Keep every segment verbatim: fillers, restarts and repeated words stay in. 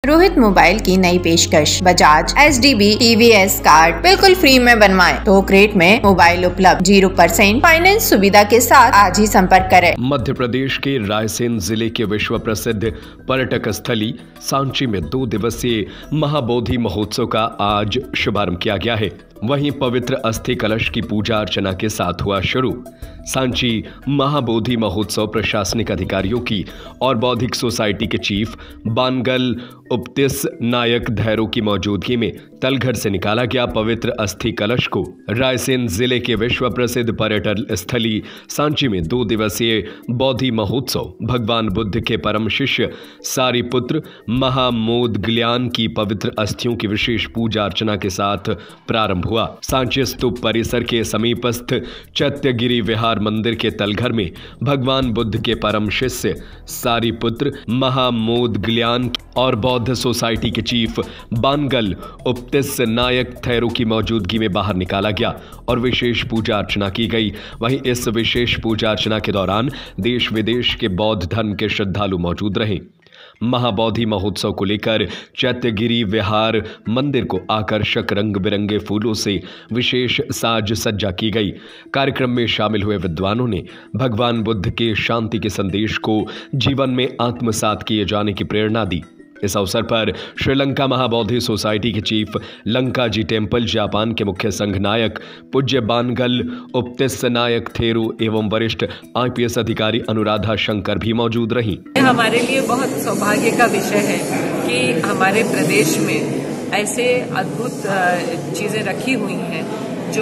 Rohit mobile की नई पेशकश। Bajaj H D B T V S card बिल्कुल फ्री में बनवाएं। थोक रेट में मोबाइल उपलब्ध, जीरो परसेंट फाइनेंस सुविधा के साथ आज ही संपर्क करें। मध्य प्रदेश के रायसेन जिले के विश्व प्रसिद्ध पर्यटक स्थली सांची में दो दिवसीय महाबोधि महोत्सव का आज शुभारंभ किया गया है। वहीं पवित्र अस्थि कलश की पूजा अर्चना के साथ हुआ शुरू। सांची महाबोधि महोत्सव प्रशासनिक अधिकारियों की और बौद्धिक सोसाइटी के चीफ बानगल उपतिस नायक धैरो की मौजूदगी में तलघर से निकाला गया पवित्र अस्थि कलश को रायसेन जिले के विश्व प्रसिद्ध पर्यटन स्थली सांची में दो दिवसीय बौद्धि महोत्सव भगवान बुद्ध के परम शिष्य सारिपुत्र महामोदग्लायन की पवित्र अस्थियों की विशेष पूजा अर्चना के साथ प्रारंभ हुआ। सांची स्तूप परिसर के समीपस्थ चैत्यगिरी विहार मंदिर के तलघर में भगवान बुद्ध के परम शिष्य सारिपुत्र महामोदग्लायन और बौद्ध सोसाइटी के चीफ बानगल उपतिस नायक थैरो की मौजूदगी में बाहर निकाला गया और विशेष पूजा अर्चना की गई। वहीं इस विशेष पूजा अर्चना के दौरान देश विदेश के बौद्ध धर्म के श्रद्धालु मौजूद रहे। महाबोधि महोत्सव को लेकर चैत्यगिरी विहार मंदिर को आकर्षक रंग बिरंगे फूलों से विशेष साज सज्जा की गई। कार्यक्रम में शामिल हुए विद्वानों ने भगवान बुद्ध के शांति के संदेश को जीवन में आत्मसात किए जाने की प्रेरणा दी। इस अवसर पर श्रीलंका महाबोधि सोसाइटी के chief Lanka ji temple Japan के मुख्य संघ नायक पूज्य बानगल उपतिस नायक थेरो एवं वरिष्ठ आई पी एस अधिकारी अनुराधा शंकर भी मौजूद रहीं। हमारे लिए बहुत सौभाग्य का विषय है कि हमारे प्रदेश में ऐसे अद्भुत चीजें रखी हुई हैं जो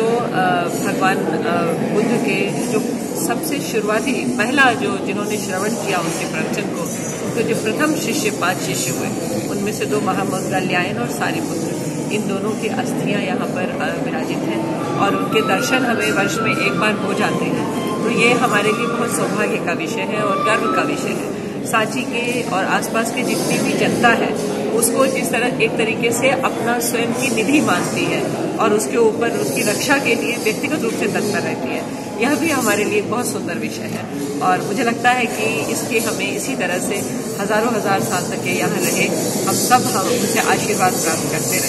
भगवान बुद्ध के जो सबसे शुरुआती पहला जो जिन्होंने श्रवण किया उनके प्रवचन को, उनके जो प्रथम शिष्य पांच शिष्य हुए उनमें से दो महामोदग्लायन और सारिपुत्र, इन दोनों की अस्थियां यहाँ पर विराजित हैं और उनके दर्शन हमें वर्ष में एक बार हो जाते हैं। तो ये हमारे लिए बहुत सौभाग्य का विषय है और गर्व का विषय है। सांची के और आसपास की जितनी भी जनता है उसको जिस तरह एक तरीके से अपना स्वयं की निधि मानती है और उसके ऊपर उसकी रक्षा के लिए व्यक्तिगत रूप से तत्पर रहती है, यह भी हमारे लिए बहुत सुंदर विषय है और मुझे लगता है कि इसके हमें इसी तरह से हजारों हजार साल तक ये यहाँ रहे, हम सब हम उनसे आशीर्वाद प्राप्त करते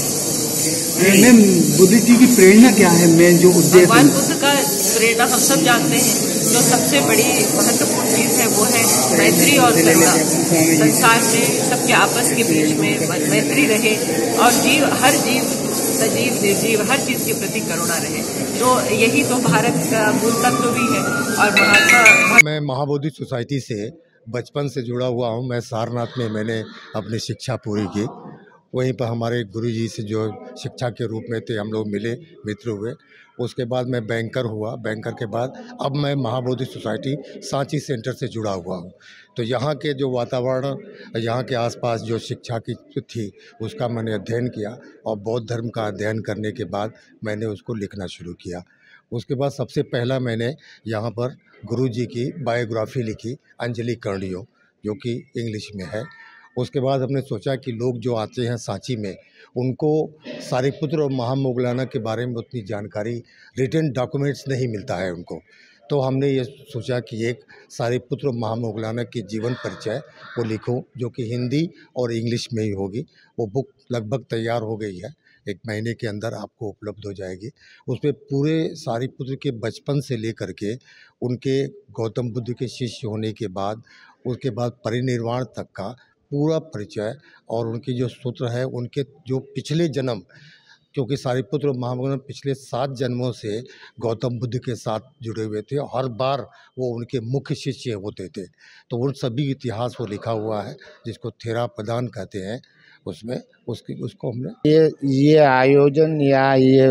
रहे। मैम, बुद्ध जी की प्रेरणा क्या है? मैं जो भगवान बुद्ध का प्रेरणा हम सब जानते हैं, जो सबसे बड़ी महत्वपूर्ण चीज है वो है मैत्री और करुणा। संसार में सबके आपस के बीच में मैत्री रहे और जीव हर जीव सजीव निर्जीव हर चीज के प्रति करुणा रहे। तो यही तो भारत का मूल तत्व भी है। और महात्मा मैं महाबोधि सोसाइटी से बचपन से जुड़ा हुआ हूँ। मैं सारनाथ में मैंने अपनी शिक्षा पूरी की। वहीं पर हमारे गुरुजी से जो शिक्षा के रूप में थे हम लोग मिले, मित्र हुए। उसके बाद मैं बैंकर हुआ। बैंकर के बाद अब मैं महाबोधि सोसाइटी सांची सेंटर से जुड़ा हुआ हूँ। तो यहाँ के जो वातावरण, यहाँ के आसपास जो शिक्षा की थी उसका मैंने अध्ययन किया और बौद्ध धर्म का अध्ययन करने के बाद मैंने उसको लिखना शुरू किया। उसके बाद सबसे पहला मैंने यहाँ पर गुरुजी की बायोग्राफी लिखी, अंजलि कर्णियों, जो कि इंग्लिश में है। उसके बाद हमने सोचा कि लोग जो आते हैं सांची में उनको सारिपुत्र और महामोदग्लायन के बारे में उतनी जानकारी, रिटन डॉक्यूमेंट्स नहीं मिलता है उनको। तो हमने ये सोचा कि एक सारिपुत्र और महामोदग्लायन की जीवन परिचय वो लिखूं, जो कि हिंदी और इंग्लिश में ही होगी। वो बुक लगभग तैयार हो गई है, एक महीने के अंदर आपको उपलब्ध हो जाएगी। उसमें पूरे सारिपुत्र के बचपन से लेकर के उनके गौतम बुद्ध के शिष्य होने के बाद, उसके बाद परिनिर्वाण तक का पूरा परिचय और उनकी जो सूत्र है, उनके जो पिछले जन्म, क्योंकि सारिपुत्र और महामोदग्लायन पिछले सात जन्मों से गौतम बुद्ध के साथ जुड़े हुए थे, हर बार वो उनके मुख्य शिष्य होते थे। तो उन सभी इतिहास वो लिखा हुआ है, जिसको थेरा प्रदान कहते हैं। उसमें उसकी उसको हमने ये ये आयोजन या ये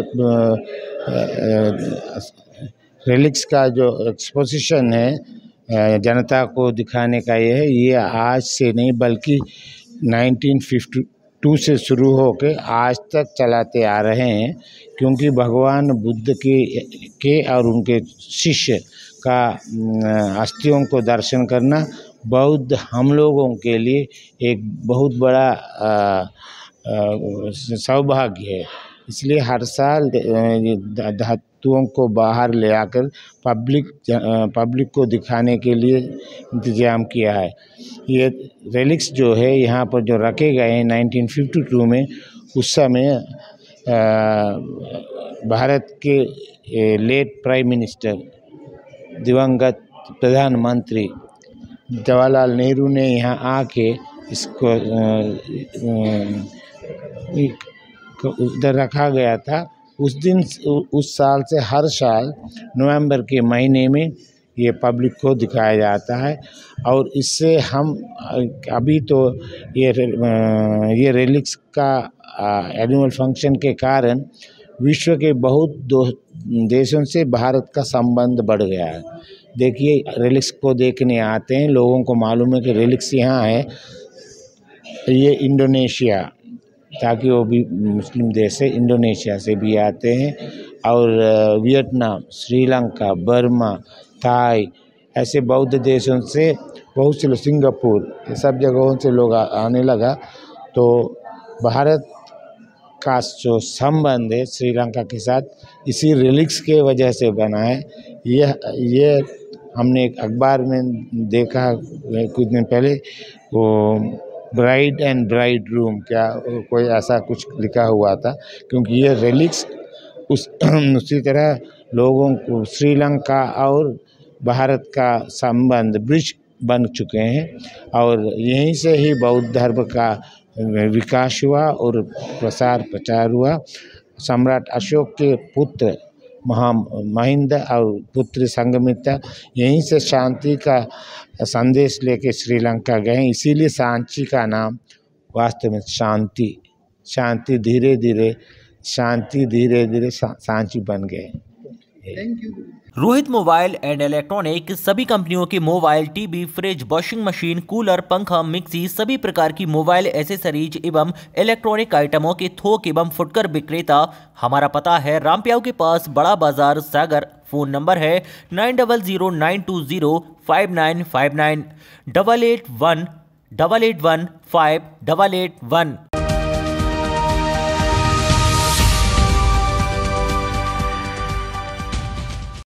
रिलिक्स का जो एक्सपोजिशन है जनता को दिखाने का, ये है ये आज से नहीं बल्कि नाइनटीन फिफ्टी टू से शुरू होकर आज तक चलाते आ रहे हैं। क्योंकि भगवान बुद्ध के के और उनके शिष्य का अस्थियों को दर्शन करना बौद्ध हम लोगों के लिए एक बहुत बड़ा सौभाग्य है। इसलिए हर साल धातुओं को बाहर ले आकर पब्लिक पब्लिक को दिखाने के लिए इंतजाम किया है। ये रेलिक्स जो है यहाँ पर जो रखे गए हैं नाइनटीन फिफ्टी टू में, उस समय भारत के लेट प्राइम मिनिस्टर दिवंगत प्रधानमंत्री जवाहरलाल नेहरू ने यहाँ आके इसको उधर रखा गया था। उस दिन उस साल से हर साल नवंबर के महीने में ये पब्लिक को दिखाया जाता है। और इससे हम अभी तो ये ये रेलिक्स का एनुअल फंक्शन के कारण विश्व के बहुत दो देशों से भारत का संबंध बढ़ गया है। देखिए, रेलिक्स को देखने आते हैं, लोगों को मालूम है कि रेलिक्स यहाँ है। ये इंडोनेशिया, ताकि वो भी मुस्लिम देश है, इंडोनेशिया से भी आते हैं, और वियतनाम, श्रीलंका, बर्मा, थाई, ऐसे बौद्ध देशों से बहुत से लोग, सिंगापुर, ये सब जगहों से लोग आने लगा। तो भारत का जो संबंध है श्रीलंका के साथ इसी रेलिक्स के वजह से बना है। यह ये हमने एक अखबार में देखा कुछ दिन पहले, वो ब्राइड एंड ब्राइड रूम, क्या कोई ऐसा कुछ लिखा हुआ था, क्योंकि ये रेलिक्स उस उसी तरह लोगों को श्रीलंका और भारत का संबंध ब्रिज बन चुके हैं, और यहीं से ही बौद्ध धर्म का विकास हुआ और प्रसार प्रचार हुआ। सम्राट अशोक के पुत्र महा महिंद और पुत्र संघमित्रा यहीं से शांति का संदेश लेके श्रीलंका गए, इसीलिए सांची का नाम वास्तव में शांति शांति धीरे धीरे शांति धीरे धीरे सांची बन गए। Thank you. Rohit mobile and electronic सभी कंपनियों के mobile, TV, fridge, washing machine, cooler, पंखा, मिक्सी, सभी प्रकार की मोबाइल एसेसरीज एवं इलेक्ट्रॉनिक आइटमों के थोक एवं फुटकर विक्रेता। हमारा पता है रामप्याऊ के पास, बड़ा बाजार, सागर। फोन नंबर है nine double zero nine two zero five nine five nine, double eight one double eight one five double eight one.